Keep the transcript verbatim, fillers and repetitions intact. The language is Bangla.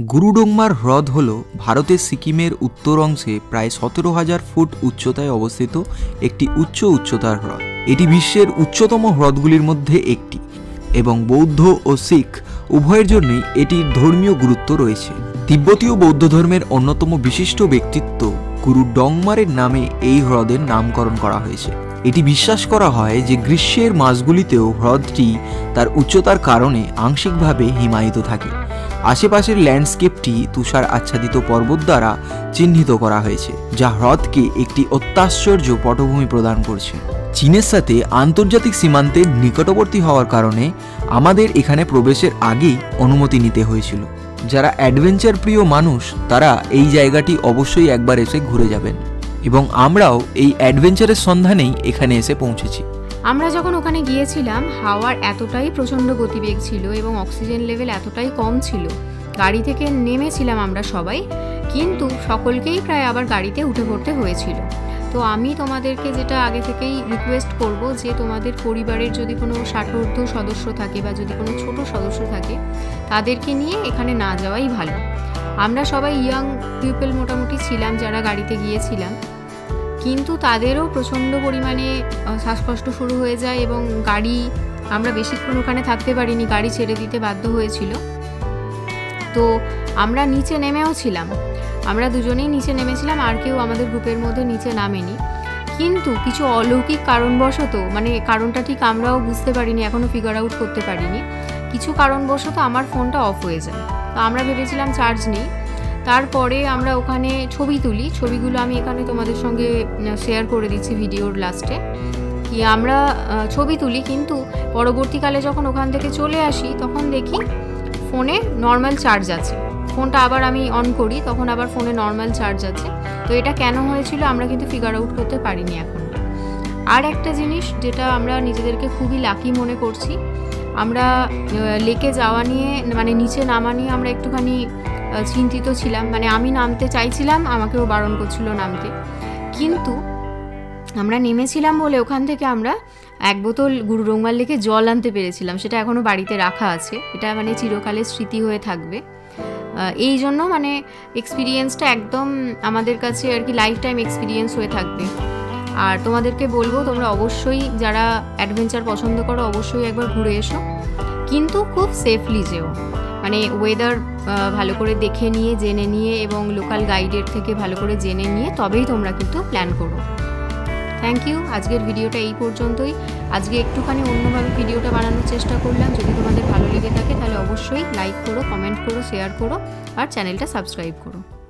গুরুডোংমার হ্রদ হল ভারতের সিকিমের উত্তর অংশে প্রায় সতেরো হাজার ফুট উচ্চতায় অবস্থিত একটি উচ্চ উচ্চতার হ্রদ। এটি বিশ্বের উচ্চতম হ্রদগুলির মধ্যে একটি এবং বৌদ্ধ ও শিখ উভয়ের জন্যই এটির ধর্মীয় গুরুত্ব রয়েছে। তিব্বতীয় বৌদ্ধ ধর্মের অন্যতম বিশিষ্ট ব্যক্তিত্ব গুরু ডংমারের নামে এই হ্রদের নামকরণ করা হয়েছে। এটি বিশ্বাস করা হয় যে গ্রীষ্মের মাসগুলিতেও হ্রদটি তার উচ্চতার কারণে আংশিকভাবে হিমায়িত থাকে। আশেপাশের ল্যান্ডস্কেপটি তুষার আচ্ছাদিত পর্বত দ্বারা চিহ্নিত করা হয়েছে, যা হ্রদকে একটি অত্যাশ্চর্য পটভূমি প্রদান করছে। চীনের সাথে আন্তর্জাতিক সীমান্তের নিকটবর্তী হওয়ার কারণে আমাদের এখানে প্রবেশের আগেই অনুমতি নিতে হয়েছিল। যারা অ্যাডভেঞ্চার প্রিয় মানুষ তারা এই জায়গাটি অবশ্যই একবার এসে ঘুরে যাবেন, এবং আমরাও এই অ্যাডভেঞ্চারের সন্ধানেই এখানে এসে পৌঁছেছি। আমরা যখন ওখানে গিয়েছিলাম হাওয়ার এতটাই প্রচণ্ড গতিবেগ ছিল এবং অক্সিজেন লেভেল এতটাই কম ছিল, গাড়ি থেকে নেমেছিলাম আমরা সবাই, কিন্তু সকলকেই প্রায় আবার গাড়িতে উঠে পড়তে হয়েছিল। তো আমি তোমাদেরকে যেটা আগে থেকেই রিকোয়েস্ট করব যে তোমাদের পরিবারের যদি কোনো ষাটোর্ধ্ব সদস্য থাকে বা যদি কোনো ছোট সদস্য থাকে তাদেরকে নিয়ে এখানে না যাওয়াই ভালো। আমরা সবাই ইয়াং পিপল মোটামুটি ছিলাম যারা গাড়িতে গিয়েছিলাম, কিন্তু তাদেরও প্রচণ্ড পরিমাণে শ্বাসকষ্ট শুরু হয়ে যায় এবং গাড়ি আমরা বেশিক্ষণ ওখানে থাকতে পারিনি, গাড়ি ছেড়ে দিতে বাধ্য হয়েছিল। তো আমরা নিচে নেমেও ছিলাম, আমরা দুজনেই নিচে নেমেছিলাম, আর কেউ আমাদের গ্রুপের মধ্যে নিচে নামেনি। কিন্তু কিছু অলৌকিক কারণবশত, মানে কারণটা ঠিক আমরাও বুঝতে পারিনি, এখনও ফিগার আউট করতে পারিনি, কিছু কারণবশত আমার ফোনটা অফ হয়ে যায়। তো আমরা ভেবেছিলাম চার্জ নেই। তারপরে আমরা ওখানে ছবি তুলি, ছবিগুলো আমি এখানে তোমাদের সঙ্গে শেয়ার করে দিচ্ছি ভিডিওর লাস্টে। কি আমরা ছবি তুলি, কিন্তু পরবর্তীকালে যখন ওখান থেকে চলে আসি তখন দেখি ফোনে নর্মাল চার্জ আছে। ফোনটা আবার আমি অন করি, তখন আবার ফোনে নর্মাল চার্জ আছে। তো এটা কেন হয়েছিল আমরা কিন্তু ফিগার আউট করতে পারিনি এখন। আর একটা জিনিস যেটা আমরা নিজেদেরকে খুবই লাকি মনে করছি, আমরা লেকে যাওয়া নিয়ে মানে নিচে নামা নিয়ে আমরা একটুখানি চিন্তিত ছিলাম। মানে আমি নামতে চাইছিলাম, আমাকেও বারণ করছিল নামতে, কিন্তু আমরা নেমেছিলাম বলে ওখান থেকে আমরা এক বোতল গুরু ডোংমার লেকে জল আনতে পেরেছিলাম। সেটা এখনও বাড়িতে রাখা আছে, এটা মানে চিরকালের স্মৃতি হয়ে থাকবে। এই জন্য মানে এক্সপিরিয়েন্সটা একদম আমাদের কাছে আর কি লাইফ টাইম এক্সপিরিয়েন্স হয়ে থাকবে। আর তোমাদেরকে বলবো তোমরা অবশ্যই যারা অ্যাডভেঞ্চার পছন্দ করো অবশ্যই একবার ঘুরে এসো, কিন্তু খুব সেফলি যেও। মানে ওয়েদার ভালো করে দেখে নিয়ে জেনে নিয়ে এবং লোকাল গাইডের থেকে ভালো করে জেনে নিয়ে তবেই তোমরা কিন্তু প্ল্যান করো। Thank you. আজকের ভিডিওটা এই পর্যন্তই। আজকে একটুখানি অন্যভাবে ভিডিওটা বানানোর চেষ্টা করলাম। যদি তোমাদের ভালো লেগে থাকে তাহলে অবশ্যই লাইক করো, কমেন্ট করো, শেয়ার করো আর চ্যানেলটা সাবস্ক্রাইব করো।